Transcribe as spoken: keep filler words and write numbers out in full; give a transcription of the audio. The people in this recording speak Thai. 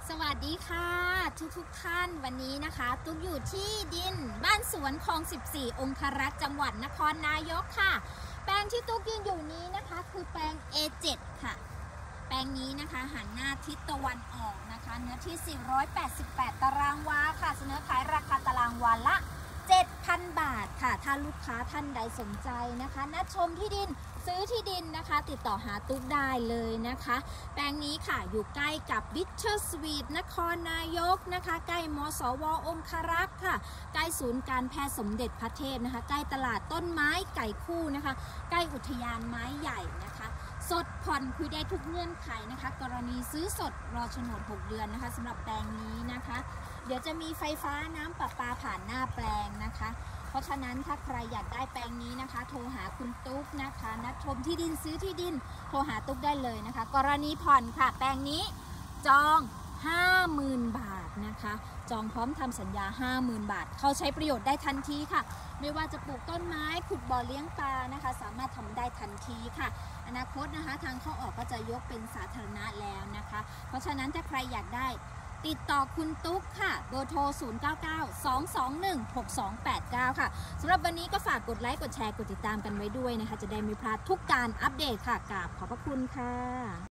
สวัสดีค่ะทุกทุกท่านวันนี้นะคะตุ๊กอยู่ที่ดินบ้านสวนคลองสิบสี่องครักษ์จังหวัดนครนายกค่ะแปลงที่ตุ๊กยืนอยู่นี้นะคะคือแปลง เอ เจ็ด ค่ะแปลงนี้นะคะหันหน้าทิศตะวันออกนะคะเนื้อที่สี่ร้อยแปดสิบแปดตารางวาค่ะเสนอขายราคาตารางวาละเจ็ดพัน บาทค่ะถ้าลูกค้าท่านใดสนใจนะคะนัดชมที่ดินซื้อที่ดินนะคะติดต่อหาตุ๊กได้เลยนะคะแปลงนี้ค่ะอยู่ใกล้กับบิชเชอร์สวีทนครนายกนะคะใกล้มสวองครักษ์ค่ะใกล้ศูนย์การแพทย์สมเด็จพระเทพนะคะใกล้ตลาดต้นไม้ไก่คู่นะคะใกล้อุทยานไม้ใหญ่นะคะสดผ่อนคุยได้ทุกเงื่อนไขนะคะกรณีซื้อสดรอโฉนดหกเดือนนะคะสำหรับแปลงนี้นะคะเดี๋ยวจะมีไฟฟ้าน้ำประปาผ่านหน้าแปลงนะคะเพราะฉะนั้นถ้าใครอยากได้แปลงนี้นะคะโทรหาคุณตุ๊กนะคะนัดชมที่ดินซื้อที่ดินโทรหาตุ๊กได้เลยนะคะกรณีผ่อนค่ะแปลงนี้จอง ห้าหมื่น บาทนะคะจองพร้อมทำสัญญา ห้าหมื่น บาทเขาใช้ประโยชน์ได้ทันทีค่ะไม่ว่าจะปลูกต้นไม้ขุดบ่อเลี้ยงปลานะคะสามารถทำได้ทันทีค่ะอนาคตนะคะทางเข้าออกก็จะยกเป็นสาธารณะแล้วนะคะเพราะฉะนั้นถ้าใครอยากได้ติดต่อคุณตุ๊กค่ะเบอร์โทรศูนย์ เก้า เก้า สอง สอง หนึ่ง หก สอง แปด เก้าค่ะสำหรับวันนี้ก็ฝากกดไลค์กดแชร์กดติดตามกันไว้ด้วยนะคะจะได้ไม่พลาดทุกการอัปเดตค่ะกราบขอบพระคุณค่ะ